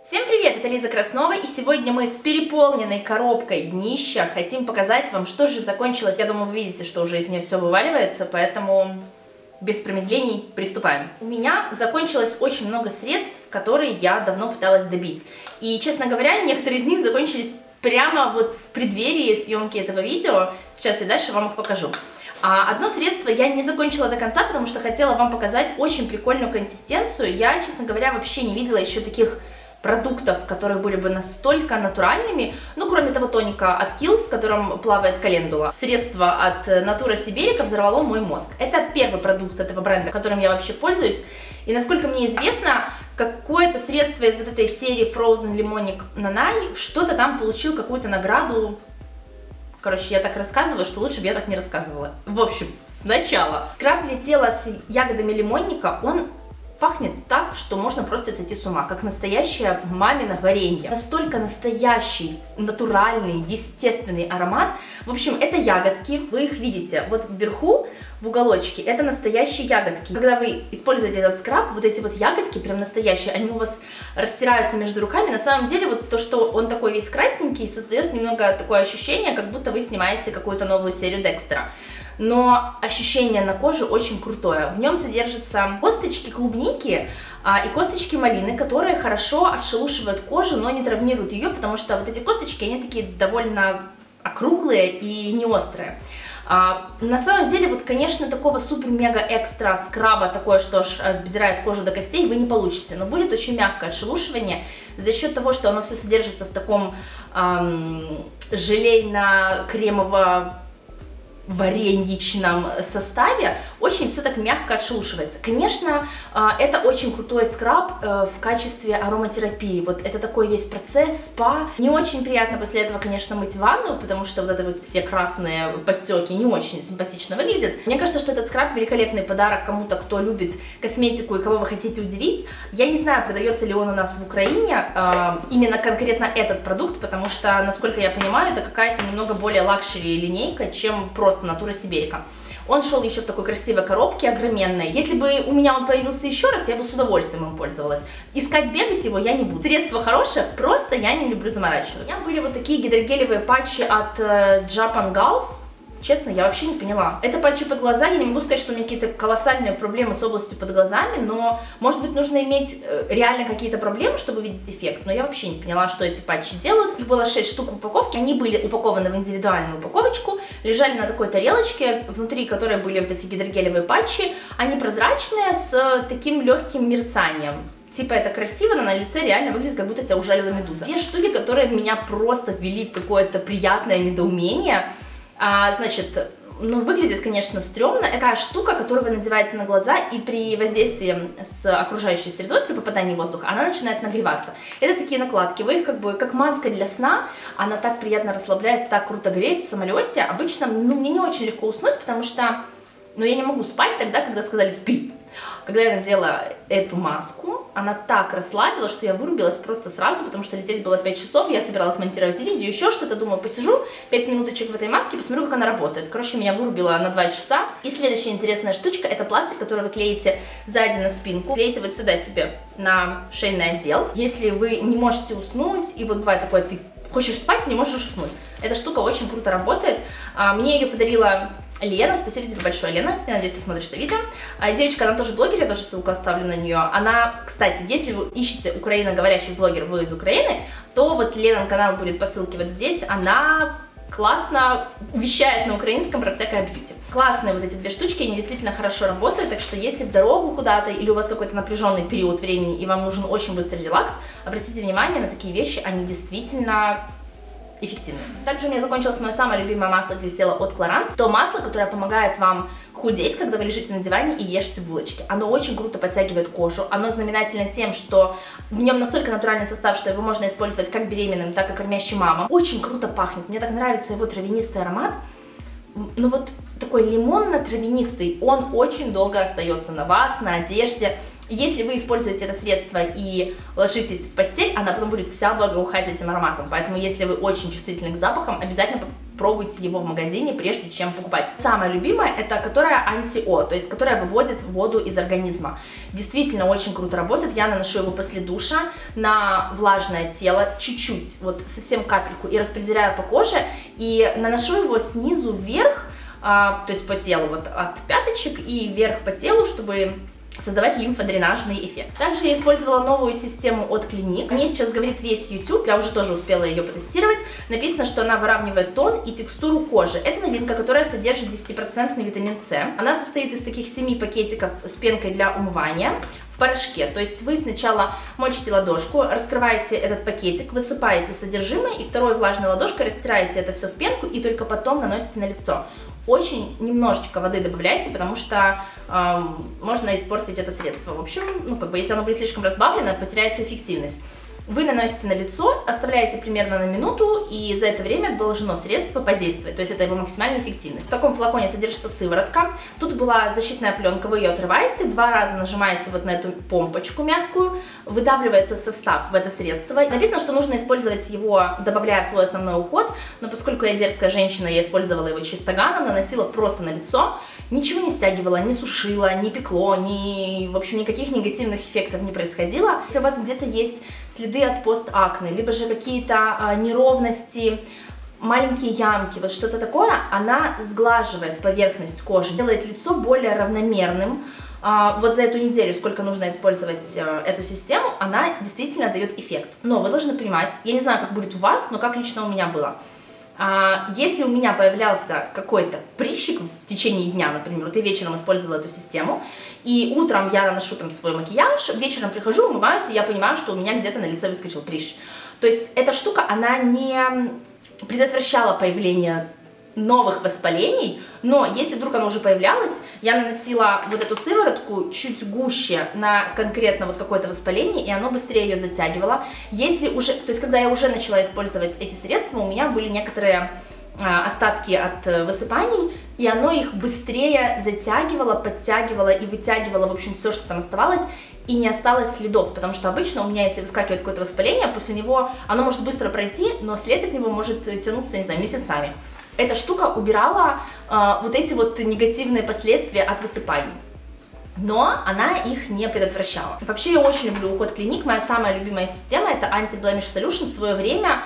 Всем привет, это Лиза Краснова, и сегодня мы с переполненной коробкой днища хотим показать вам, что же закончилось. Я думаю, вы видите, что уже из нее все вываливается, поэтому без промедлений приступаем. У меня закончилось очень много средств, которые я давно пыталась добить. И, честно говоря, некоторые из них закончились прямо вот в преддверии съемки этого видео. Сейчас я дальше вам их покажу. Одно средство я не закончила до конца, потому что хотела вам показать очень прикольную консистенцию. Я, честно говоря, вообще не видела еще таких продуктов, которые были бы настолько натуральными, ну, кроме того тоника от Kiehl's, в котором плавает календула. Средство от Natura Siberica взорвало мой мозг. Это первый продукт этого бренда, которым я вообще пользуюсь. И насколько мне известно, какое-то средство из вот этой серии Frozen Lemonic Nanai, что-то там получил какую-то награду. Короче, я так рассказываю, что лучше бы я так не рассказывала. В общем, сначала. Скраб для тела с ягодами лимонника, он пахнет так, что можно просто сойти с ума, как настоящее мамино варенье. Настолько настоящий, натуральный, естественный аромат. В общем, это ягодки, вы их видите. Вот вверху, в уголочке, это настоящие ягодки. Когда вы используете этот скраб, вот эти вот ягодки, прям настоящие, они у вас растираются между руками. На самом деле, вот то, что он такой весь красненький, создает немного такое ощущение, как будто вы снимаете какую-то новую серию Декстера. Но ощущение на коже очень крутое. В нем содержатся косточки клубники и косточки малины, которые хорошо отшелушивают кожу, но не травмируют ее, потому что вот эти косточки, они такие довольно округлые и не острые. На самом деле, вот, конечно, такого супер-мега-экстра скраба, такое, что аж обдирает кожу до костей, вы не получите, но будет очень мягкое отшелушивание за счет того, что оно все содержится в таком желейно-кремово вареньичном составе, очень все так мягко отшелушивается. Конечно, это очень крутой скраб в качестве ароматерапии. Вот это такой весь процесс, спа. Не очень приятно после этого, конечно, мыть ванну, потому что вот это вот все красные подтеки не очень симпатично выглядят. Мне кажется, что этот скраб великолепный подарок кому-то, кто любит косметику и кого вы хотите удивить. Я не знаю, продается ли он у нас в Украине, именно конкретно этот продукт, потому что, насколько я понимаю, это какая-то немного более лакшери линейка, чем просто Natura Siberica. Он шел еще в такой красивой коробке, огроменной. Если бы у меня он появился еще раз, я бы с удовольствием им пользовалась. Искать, бегать его я не буду. Средство хорошее, просто я не люблю заморачиваться. У меня были вот такие гидрогелевые патчи от Japan Gals. Честно, я вообще не поняла. Это патчи под глаза, я не могу сказать, что у меня какие-то колоссальные проблемы с областью под глазами, но, может быть, нужно иметь реально какие-то проблемы, чтобы видеть эффект, но я вообще не поняла, что эти патчи делают. Их было 6 штук в упаковке, они были упакованы в индивидуальную упаковочку, лежали на такой тарелочке, внутри которой были вот эти гидрогелевые патчи, они прозрачные, с таким легким мерцанием. Типа это красиво, но на лице реально выглядит, как будто тебя ужалила медуза. Две штуки, которые меня просто ввели в какое-то приятное недоумение. Значит, ну, выглядит, конечно, стрёмно. Это такая штука, которая надевается на глаза, и при воздействии с окружающей средой, при попадании воздуха, она начинает нагреваться. Это такие накладки, вы их как бы, как маска для сна, она так приятно расслабляет, так круто греет в самолете. Обычно, ну, мне не очень легко уснуть, потому что, ну, я не могу спать тогда, когда сказали «спи». Когда я надела эту маску, она так расслабила, что я вырубилась просто сразу, потому что лететь было 5 часов, я собиралась монтировать видео, еще что-то, думаю, посижу 5 минуточек в этой маске, посмотрю, как она работает. Короче, меня вырубило на 2 часа. И следующая интересная штучка, это пластырь, который вы клеите сзади на спинку, клеите вот сюда себе на шейный отдел. Если вы не можете уснуть, и вот бывает такое, ты хочешь спать, не можешь уснуть. Эта штука очень круто работает. Мне ее подарила Лена, спасибо тебе большое, Лена, я надеюсь, ты смотришь это видео. Девочка, она тоже блогер, я тоже ссылку оставлю на нее. Она, кстати, если вы ищете украиноговорящих блогеров, вы из Украины, то вот Ленин канал будет по ссылке вот здесь, она классно вещает на украинском про всякое бьюти. Классные вот эти две штучки, они действительно хорошо работают, так что если в дорогу куда-то или у вас какой-то напряженный период времени и вам нужен очень быстрый релакс, обратите внимание на такие вещи, они действительно эффективно. Также у меня закончилось мое самое любимое масло для тела от Clarins. То масло, которое помогает вам худеть, когда вы лежите на диване и ешьте булочки. Оно очень круто подтягивает кожу. Оно знаменательно тем, что в нем настолько натуральный состав, что его можно использовать как беременным, так и кормящим мамам. Очень круто пахнет. Мне так нравится его травянистый аромат. Ну вот такой лимонно-травянистый. Он очень долго остается на вас, на одежде. Если вы используете это средство и ложитесь в постель, она потом будет вся благоухать этим ароматом. Поэтому, если вы очень чувствительны к запахам, обязательно пробуйте его в магазине, прежде чем покупать. Самое любимое, это которая анти-О, то есть которая выводит воду из организма. Действительно очень круто работает, я наношу его после душа на влажное тело, чуть-чуть, вот совсем капельку, и распределяю по коже, и наношу его снизу вверх, то есть по телу, вот от пяточек и вверх по телу, чтобы создавать лимфодренажный эффект. Также я использовала новую систему от Clinique. Мне сейчас говорит весь YouTube, я уже тоже успела ее потестировать. Написано, что она выравнивает тон и текстуру кожи. Это новинка, которая содержит 10% витамин С. Она состоит из таких 7 пакетиков с пенкой для умывания в порошке. То есть вы сначала мочите ладошку, раскрываете этот пакетик, высыпаете содержимое и второй влажной ладошкой растираете это все в пенку и только потом наносите на лицо. Очень немножечко воды добавляйте, потому что можно испортить это средство. В общем, ну как бы, если оно будет слишком разбавлено, потеряется эффективность. Вы наносите на лицо, оставляете примерно на минуту, и за это время должно средство подействовать, то есть это его максимальная эффективность. В таком флаконе содержится сыворотка, тут была защитная пленка, вы ее отрываете, 2 раза нажимаете вот на эту помпочку мягкую, выдавливается состав в это средство. Написано, что нужно использовать его, добавляя в свой основной уход, но поскольку я дерзкая женщина, я использовала его чистоганом, наносила просто на лицо, ничего не стягивала, не сушила, не пекло, в общем, никаких негативных эффектов не происходило. Если у вас где-то есть следы от постакне, либо же какие-то неровности, маленькие ямки, вот что-то такое, она сглаживает поверхность кожи, делает лицо более равномерным. Вот за эту неделю, сколько нужно использовать эту систему, она действительно дает эффект. Но вы должны понимать, я не знаю, как будет у вас, но как лично у меня было. Если у меня появлялся какой-то прыщик в течение дня, например, вот я вечером использовала эту систему, и утром я наношу там свой макияж, вечером прихожу, умываюсь, и я понимаю, что у меня где-то на лице выскочил прыщ. То есть эта штука, она не предотвращала появление новых воспалений, но если вдруг оно уже появлялось, я наносила вот эту сыворотку чуть гуще на конкретно вот какое-то воспаление, и оно быстрее ее затягивало. Если уже, то есть когда я уже начала использовать эти средства, у меня были некоторые остатки от высыпаний, и оно их быстрее затягивало, подтягивало и вытягивало, в общем, все, что там оставалось, и не осталось следов, потому что обычно у меня, если выскакивает какое-то воспаление, после него оно может быстро пройти, но след от него может тянуться, не знаю, месяцами. Эта штука убирала вот эти вот негативные последствия от высыпаний, но она их не предотвращала. Вообще я очень люблю уход Clinique, моя самая любимая система это Anti-Blemish Solution. В свое время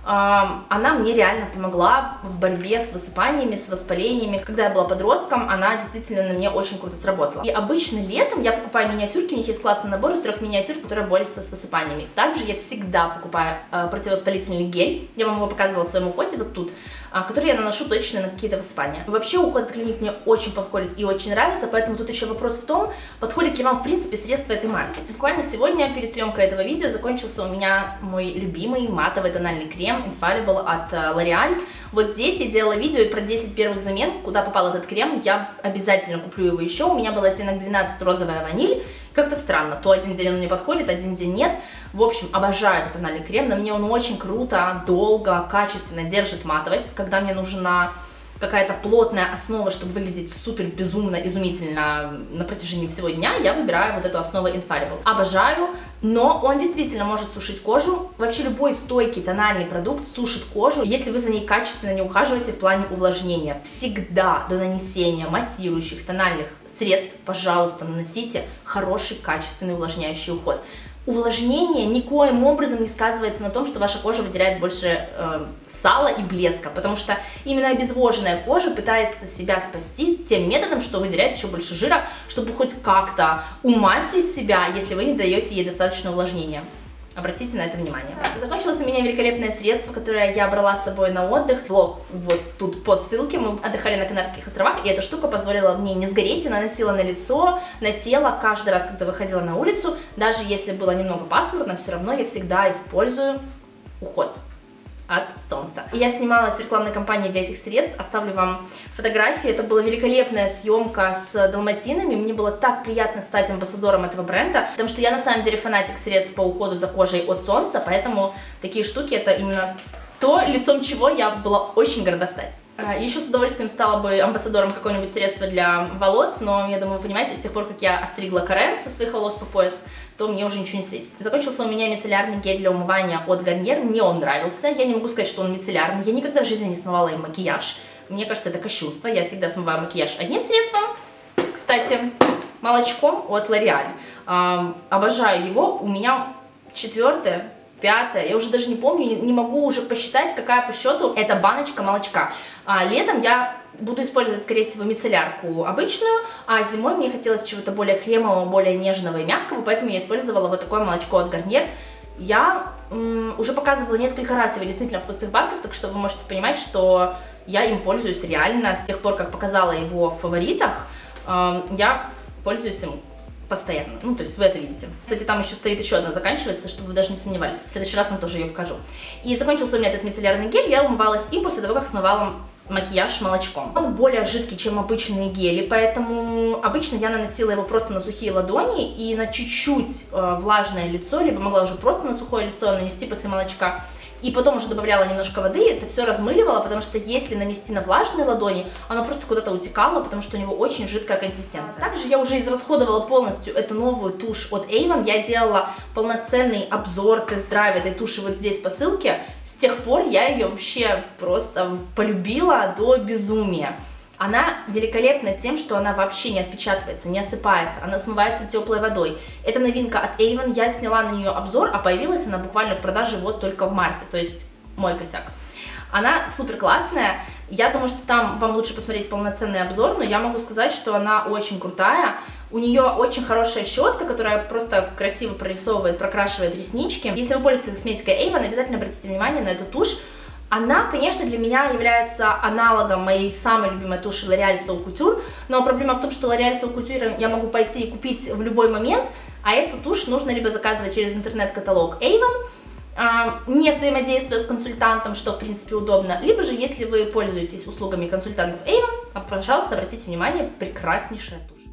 она мне реально помогла в борьбе с высыпаниями, с воспалениями. Когда я была подростком, она действительно на мне очень круто сработала. И обычно летом я покупаю миниатюрки, у них есть классный набор из 3 миниатюр, которые борются с высыпаниями. Также я всегда покупаю противовоспалительный гель, я вам его показывала в своем уходе, вот тут, который я наношу точно на какие-то высыпания. Вообще уход от Clinique мне очень подходит и очень нравится, поэтому тут еще вопрос в том, подходит ли вам в принципе средства этой марки. Буквально сегодня, перед съемкой этого видео, закончился у меня мой любимый матовый тональный крем Infallible от L'Oreal. Вот здесь я делала видео и про 10 первых замен, куда попал этот крем, я обязательно куплю его еще. У меня был оттенок 12 розовая ваниль. Как-то странно, то один день он мне подходит, один день нет. В общем, обожаю этот тональный крем, на мне он очень круто, долго, качественно держит матовость. Когда мне нужна какая-то плотная основа, чтобы выглядеть супер безумно, изумительно на протяжении всего дня, я выбираю вот эту основу Infallible. Обожаю, но он действительно может сушить кожу. Вообще любой стойкий тональный продукт сушит кожу, если вы за ней качественно не ухаживаете в плане увлажнения. Всегда до нанесения матирующих тональных средств, пожалуйста, наносите хороший, качественный увлажняющий уход. Увлажнение никоим образом не сказывается на том, что ваша кожа выделяет больше сала и блеска, потому что именно обезвоженная кожа пытается себя спасти тем методом, что выделяет еще больше жира, чтобы хоть как-то умаслить себя, если вы не даете ей достаточно увлажнения. Обратите на это внимание. Закончилось у меня великолепное средство, которое я брала с собой на отдых. Влог вот тут по ссылке. Мы отдыхали на Канарских островах, и эта штука позволила мне не сгореть. Я наносила на лицо, на тело каждый раз, когда выходила на улицу. Даже если было немного пасмурно, все равно я всегда использую уход от солнца. И я снималась в рекламной кампании для этих средств, оставлю вам фотографии. Это была великолепная съемка с далматинами, мне было так приятно стать амбассадором этого бренда, потому что я на самом деле фанатик средств по уходу за кожей от солнца, поэтому такие штуки это именно то, лицом чего я была очень горда стать. Еще с удовольствием стала бы амбассадором какого-нибудь средства для волос, но я думаю, вы понимаете, с тех пор, как я остригла каре со своих волос по пояс, то мне уже ничего не светит. Закончился у меня мицеллярный гель для умывания от Garnier, мне он нравился, я не могу сказать, что он мицеллярный, я никогда в жизни не смывала им макияж, мне кажется, это кощунство, я всегда смываю макияж одним средством, кстати, молочком от L'Oreal, обожаю его, у меня 4-е, 5-е, я уже даже не помню, не могу уже посчитать, какая по счету эта баночка молочка. Летом я буду использовать, скорее всего, мицеллярку обычную, а зимой мне хотелось чего-то более кремового, более нежного и мягкого, поэтому я использовала вот такое молочко от Garnier. Я уже показывала несколько раз его действительно в пустых банках, так что вы можете понимать, что я им пользуюсь реально с тех пор, как показала его в фаворитах, я пользуюсь им постоянно, ну, то есть вы это видите. Кстати, там еще стоит еще одна, заканчивается, чтобы вы даже не сомневались. В следующий раз вам тоже ее покажу. И закончился у меня этот мицеллярный гель, я умывалась им после того, как смывала макияж молочком. Он более жидкий, чем обычные гели, поэтому обычно я наносила его просто на сухие ладони и на чуть-чуть влажное лицо, либо могла уже просто на сухое лицо нанести после молочка. И потом уже добавляла немножко воды, это все размыливало, потому что если нанести на влажные ладони, оно просто куда-то утекало, потому что у него очень жидкая консистенция. Также я уже израсходовала полностью эту новую тушь от Avon, я делала полноценный обзор, тест-драйв этой туши вот здесь по ссылке, с тех пор я ее вообще просто полюбила до безумия. Она великолепна тем, что она вообще не отпечатывается, не осыпается, она смывается теплой водой. Это новинка от Avon, я сняла на нее обзор, а появилась она буквально в продаже вот только в марте, то есть мой косяк. Она супер классная, я думаю, что там вам лучше посмотреть полноценный обзор, но я могу сказать, что она очень крутая. У нее очень хорошая щетка, которая просто красиво прорисовывает, прокрашивает реснички. Если вы пользуетесь косметикой Avon, обязательно обратите внимание на эту тушь. Она, конечно, для меня является аналогом моей самой любимой туши L'Oreal So Couture, но проблема в том, что L'Oreal So Couture я могу пойти и купить в любой момент, а эту тушь нужно либо заказывать через интернет-каталог Avon, не взаимодействуя с консультантом, что в принципе удобно, либо же, если вы пользуетесь услугами консультантов Avon, пожалуйста, обратите внимание, прекраснейшая тушь.